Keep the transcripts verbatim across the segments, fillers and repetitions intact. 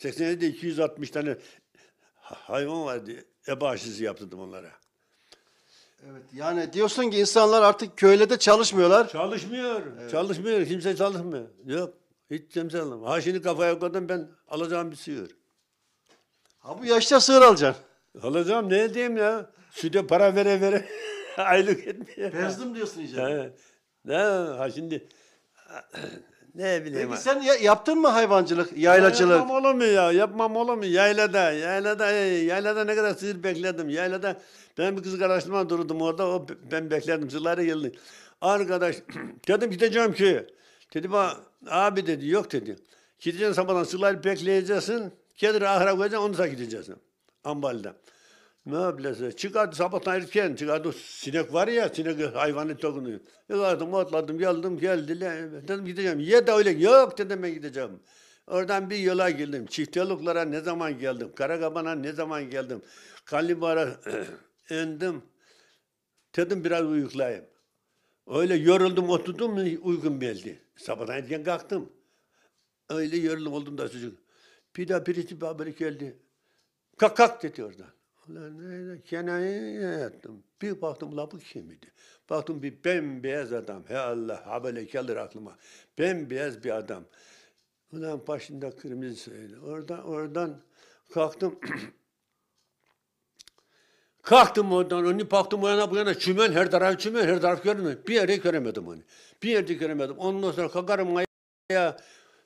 seksen yedide iki yüz altmış tane hayvan vardı. Ebe aşısı yaptırdım onlara. Evet, yani diyorsun ki insanlar artık köylerde çalışmıyorlar. Çalışmıyor. Evet. Çalışmıyor. Kimse çalışmıyor. Yok. Hiç kimse almıyor. Ha şimdi kafaya koydum ben alacağım bir sığır. Ha bu yaşta sığır alacaksın. Alacağım ne diyeyim ya? Süte para vere vere aylık etmiyor. Bezdim diyorsun iyice. Ha, ne ha şimdi ne bileyim. Peki ha. sen ya- yaptın mı hayvancılık, yaylacılık? Yapmam olur mu ya? Yapmam olur mu? Yaylada, yaylada, ey, yaylada ne kadar sığır bekledim. Yaylada ben bir kız kardeşimle durdum orada. O ben bekledim. Sığırları geldi. Arkadaş dedim gideceğim köye. Dedi bana abi dedi yok dedi. Gideceksin sabahdan sığırları bekleyeceksin. Kediri ahıra koyacaksın onu da gideceksin. Ambalda. Ne bileyse çıkardı sabahtan erken çıkardı sinek var ya sinek hayvanı dokunuyor. Yıkadım otladım geldim geldi dedim gideceğim ye de öyle yok dedim ben gideceğim. Oradan bir yola girdim çiftçiliklara ne zaman geldim Karakaban'a ne zaman geldim Kalibar'a indim dedim biraz uyuklayayım. Öyle yoruldum oturdum uykum geldi. Sabahtan erken kalktım. Öyle yoruldum oldum da çocuk. Bir daha birisi bir haberi geldi. Kalk kalk dedi oradan. Ulan neyse kenayı yattım. Bir baktım la bu kimdi? Baktım bir bembeyaz adam. He Allah ha böyle gelir aklıma. Bembeyaz bir adam. Ulan başında kırmızı söyle. Oradan oradan kalktım. Kalktım oradan, onu baktım o yana bu yana çümen, her taraf çümen, her taraf görmüyor. Bir yerde göremedim onu. Bir yerde göremedim. Ondan sonra kalkarım ayağa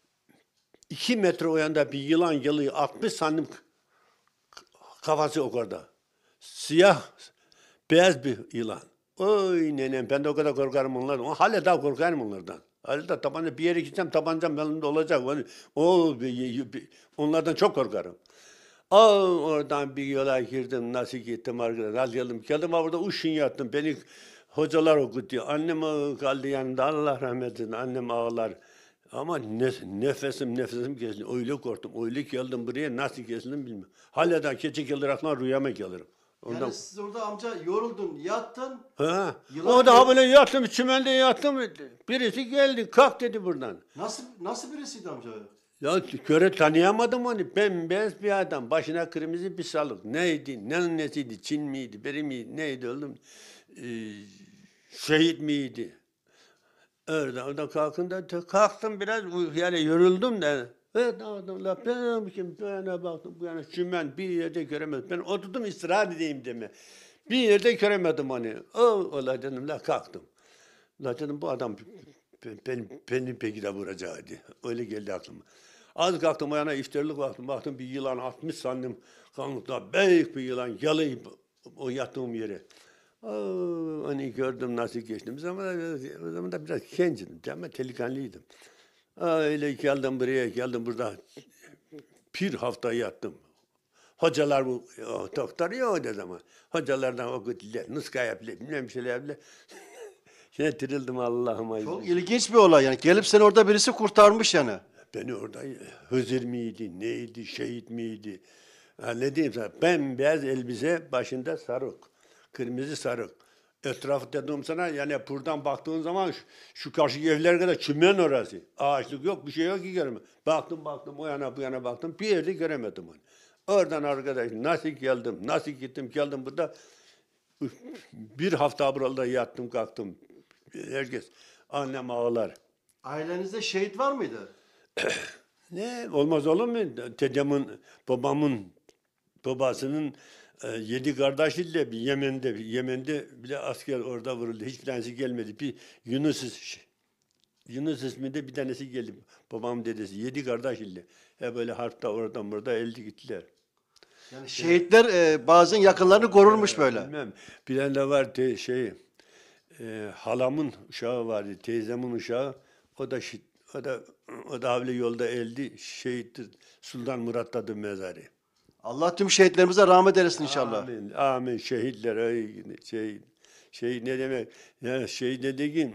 iki metre o yanda bir yılan geliyor. altmış santim kafası o kadar. Siyah, beyaz bir yılan. Oy nenem ben de o kadar korkarım onlardan. Hala daha korkarım onlardan. Hala da tabanca bir yere gitsem tabancam yanımda olacak. O, onlardan çok korkarım. Aa, oradan bir yola girdim. Nasıl gittim arkadaşlar? Geldim. Geldim orada uşun yattım. Beni hocalar okutuyor. Annem kaldı yanımda. Allah rahmet eylesin. Annem ağlar. Ama ne, nefesim nefesim kesildi. Öyle korktum. Öyle geldim buraya. Nasıl kesildim bilmiyorum. Hala da gece gelir aklıma rüyama gelirim. Ondan... Yani siz orada amca yoruldun, yattın. Ha. Yılan O da gel- ha böyle yattım. Çimende yattım. Birisi geldi. Kalk dedi buradan. Nasıl nasıl birisiydi amca? Ya göre tanıyamadım onu. Bembeyaz bir adam. Başına kırmızı bir salık. Neydi? Ne nesiydi? Çin miydi? Beri miydi? Neydi oğlum? Ee, şehit miydi? Öyle. Oradan kalkınca kalktım biraz. Yani yoruldum da. Evet adam la ben kim böyle baktım bu yana çimen bir yerde göremedim. Ben oturdum istirahat edeyim deme. Bir yerde göremedim onu. O ola dedim la kalktım. La dedim bu adam beni, beni peki de vuracaktı. Öyle geldi aklıma. Az kalktım o yana iftarlık baktım. Baktım bir yılan altmış sandım kanlıkta büyük bir yılan geliyor o yattığım yere. Oo, onu gördüm nasıl geçtim. O zaman, o zaman da biraz gençtim ama delikanlıydım. Öyle geldim buraya geldim burada bir hafta yattım. Hocalar bu o, doktor yok o zaman. Hocalardan okuttular. Nuska yaptılar. Bilmem bir şeyler yaptılar. Yine tirildim Allah'ıma. Çok ilginç bir olay yani. Gelip seni orada birisi kurtarmış yani. Beni orada Hızır miydi, neydi, şehit miydi? Ha, ne diyeyim sana? Bembeyaz elbise, başında sarık. Kırmızı sarık. Etrafı dedim sana yani buradan baktığın zaman şu, şu karşı evler kadar çimen orası. Ağaçlık yok, bir şey yok ki göremem. Baktım baktım o yana bu yana baktım bir yerde göremedim onu. Oradan arkadaş nasıl geldim, nasıl gittim geldim burada. Bir hafta burada yattım kalktım. Herkes annem ağlar. Ailenizde şehit var mıydı? Ne olmaz olur mu? Dedemin, babamın, babasının e, yedi kardeşiyle bir Yemen'de, bir Yemen'de bile asker orada vuruldu. Hiç tanesi gelmedi. Bir Yunus, Yunus isminde bir tanesi geldi. Babam dedesi. Yedi kardeşiyle. Hep böyle harpta oradan burada elde gittiler. Yani şehitler e, bazen yakınlarını korurmuş böyle. Bilmem. Bilen de var te, şey, e, halamın uşağı vardı. Teyzemin uşağı. O da şi- O da o da havli yolda eldi şehittir. Sultan Murat'tadır mezarı. Allah tüm şehitlerimize rahmet eylesin inşallah. Amin. Amin. Şehitler ay şey şey ne demek? Ya şey dediğin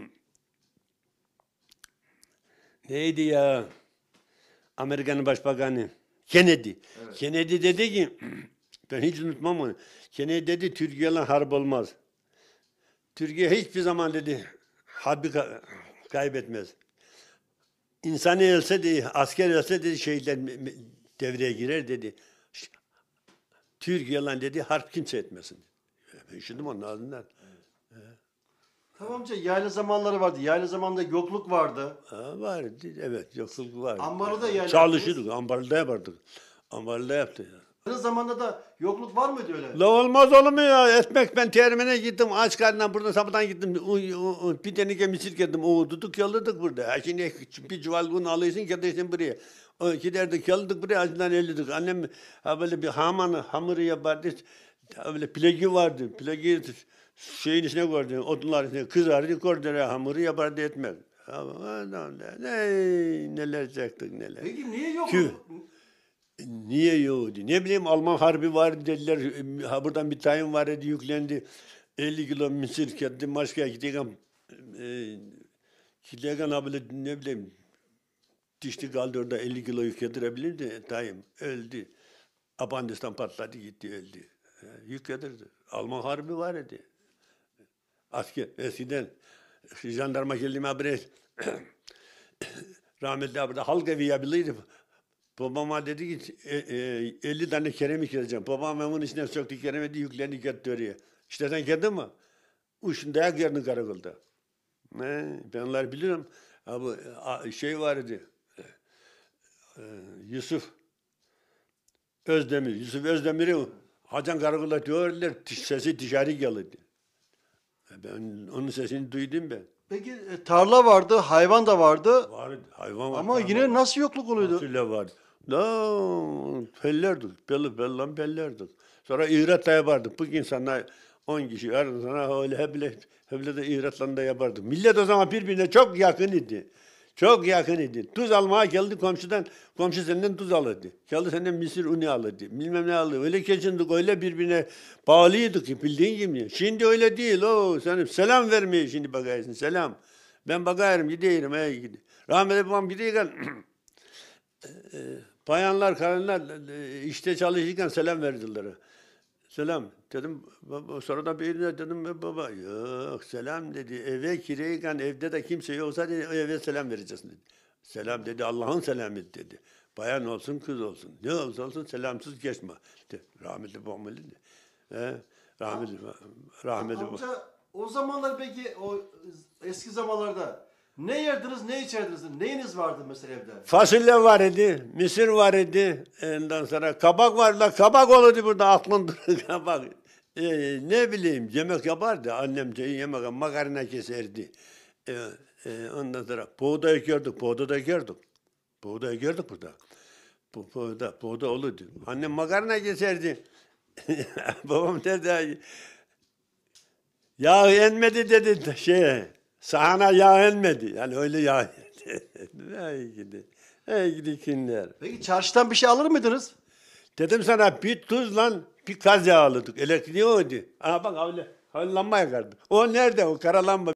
neydi ya? Amerika'nın başbakanı Kennedy. Evet. Kennedy dedi ki ben hiç unutmam onu. Kennedy dedi Türkiye'yle harp olmaz. Türkiye hiçbir zaman dedi harbi ka- kaybetmez. İnsanı else de, asker else de şehitler devreye girer dedi. "Ş- Türkiye lan dedi harp kimse etmesin. Ben üşüdüm onun ağzından. Tamam amca, yayla zamanları vardı. Yayla zamanında yokluk vardı. Ha, vardı evet yokluk vardı. Ambarda yayla Çalışırdık ambarda yapardık. Ambarda yaptık ya. Yayla zamanında da yokluk var mıydı öyle? La olmaz olur mu ya? Ekmek ben termine gittim. Aç karnından buradan sabahtan gittim. U, u, u, bir tenike misir yedim. O tutuk yaladık burada. Ha şimdi bir çuval un alıyorsun gidersin buraya. O giderdik yaladık buraya acından elledik. Annem ha böyle bir hamanı hamuru yapardı. Ha böyle plagi vardı. Plagi şeyin içine koydu. Odunların içine kızardı. Koydu hamuru yapardı etmek. Adam ne neler çektik neler. Peki niye Tüh. yokluk? Niye yoktu? Ne bileyim Alman harbi var dediler. Ha buradan bir tayin var dedi yüklendi. elli kilo mısır kendi Moskva'ya gidiyorken e, gidiyorken ha böyle ne bileyim dişli kaldı orada elli kilo yük getirebilirdi. Tayin öldü. Apandistan patladı gitti öldü. E, yük getirdi. Alman harbi var idi. Asker eskiden jandarma geldiğime haberi rahmetli abi de halk evi yapılıydı. Babama dedi ki e, e, elli tane keremik yazacağım. Babam onun içine söktü keremeti yüklerini getirdi oraya. İşte sen geldin mi? Uşun dayak yerini karakolda. Ne? Ben onları bilirim. Abi a- şey vardı. E, e, Yusuf Özdemir. Yusuf Özdemir'i Hacan karakolda diyorlar sesi dışarı geldi. Ben onun sesini duydum ben. Peki e, tarla vardı, hayvan da vardı. Var hayvan var. Ama hayvan yine var. nasıl yokluk oluyordu? Fasulye vardı. La pellerdik. Belli belli pellerdik. Sonra ihrat da yapardık. Bu insanlar on kişi var. Sonra öyle heble, heble de ihratlarını da yapardık. Millet o zaman birbirine çok yakın idi. Çok yakın idi. Tuz almaya geldi komşudan. Komşu senden tuz alırdı. Geldi senden misir unu alırdı. Bilmem ne alırdı. Öyle geçindik. Öyle birbirine bağlıydık ki bildiğin gibi. Şimdi öyle değil. O senin selam vermeye şimdi bakarsın. Selam. Ben bakarım gidiyorum. Hey, gidiyorum. Rahmetli babam gidiyorken bayanlar, kadınlar e, işte çalışırken selam verdiler. Selam dedim. Baba, sonra da birine dedim "E, baba yok selam dedi. Eve kireyken evde de kimse yoksa dedi, o eve selam vereceksin dedi. Selam dedi Allah'ın selamı dedi. Bayan olsun kız olsun. Ne olursa olsun selamsız geçme. De, rahmetli babam öyle dedi. He, rahmetli rahmetli babam. Amca o zamanlar peki o eski zamanlarda ne yerdiniz, ne içerdiniz? Neyiniz vardı mesela evde? Fasulye var idi, mısır var idi. Ondan sonra kabak var da kabak olurdu burada aklın durur kabak. Ee, ne bileyim yemek yapardı annem şey yemek makarna keserdi. Ee, e, ondan sonra buğday ekerdik, buğday da ekerdik. Buğday ekerdik burada. Bu buğday, buğday olurdu. Annem makarna keserdi. Babam derdi yağ enmedi dedi şeye. Sahana yağ enmedi. Yani öyle yağ. Ey gidi. Ey gidi günler. Peki çarşıdan bir şey alır mıydınız? Dedim sana bir tuzla bir kaz yağı alırdık. Elektriği oydu. Aha bak öyle. Öyle lamba yakardık. O nerede o kara lamba?